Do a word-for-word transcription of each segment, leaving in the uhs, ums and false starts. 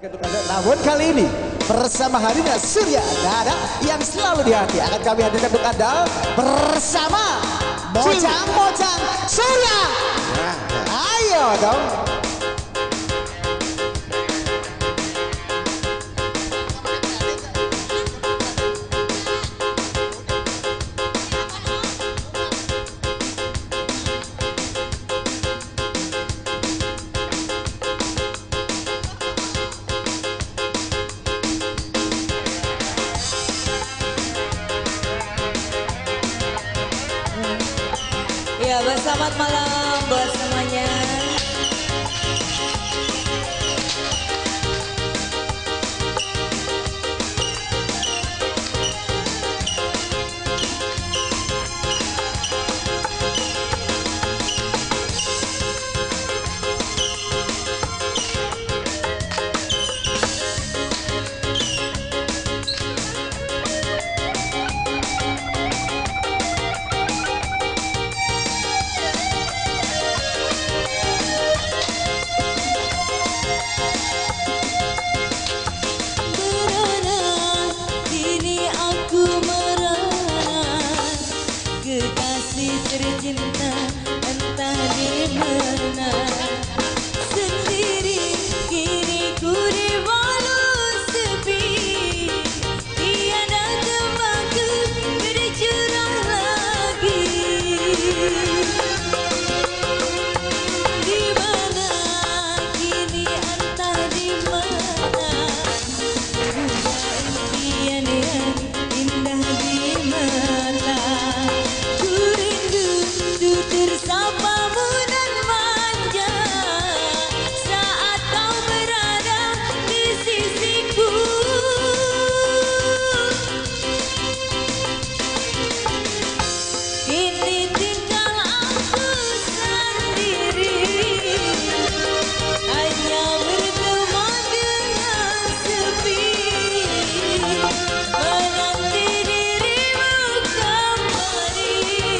Namun kali ini bersama hadirnya Surya Nada yang selalu di hati akan kami hadirkan untuk Anda bersama Mojang-Mojang Surya. Ayo dong. Ya, selamat malam buat semuanya. Tercinta entah di mana sendiri, kini ku dibalut sepi, tiada tembaku berjurang lagi. Di mana kini entah di mana, impian yang indah di mata. Tersapamu dan manja saat kau berada di sisiku. Kini tinggal aku sendiri, hanya bertemu dengan sepi, menanti dirimu kembali.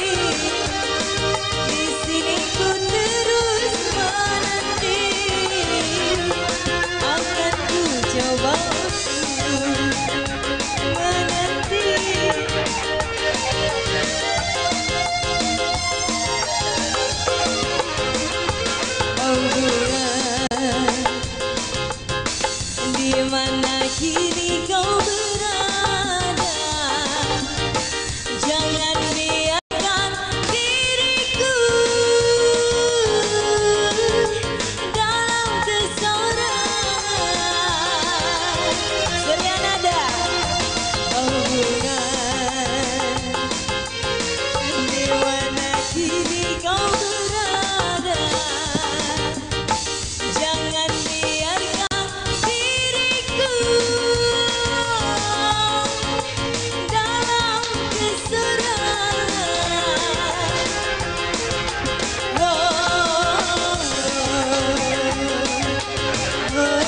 Di mana kini kau berada, jangan biarkan diriku dalam kesorangan. Surya Nada, oh bukan. Di mana kini kau berada, jangan biarkan diriku dalam kesorangan. Oh, oh, oh,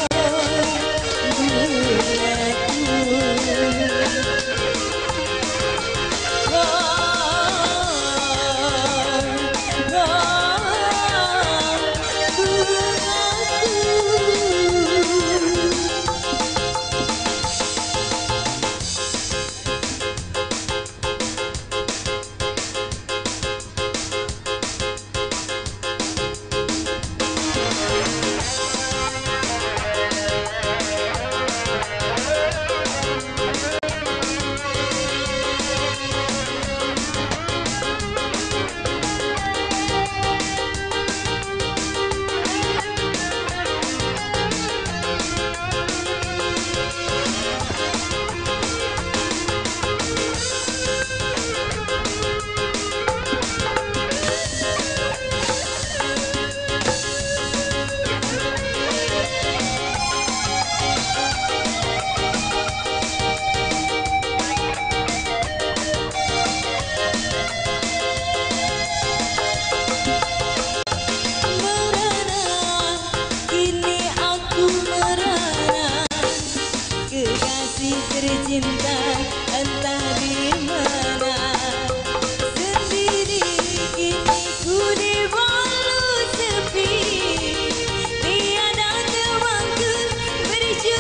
tercinta entah di mana, sendiri kini ku dibalut sepi, tiada temanku berjuang.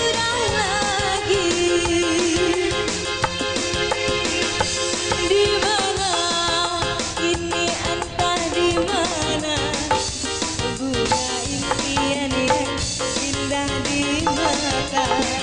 ingatan.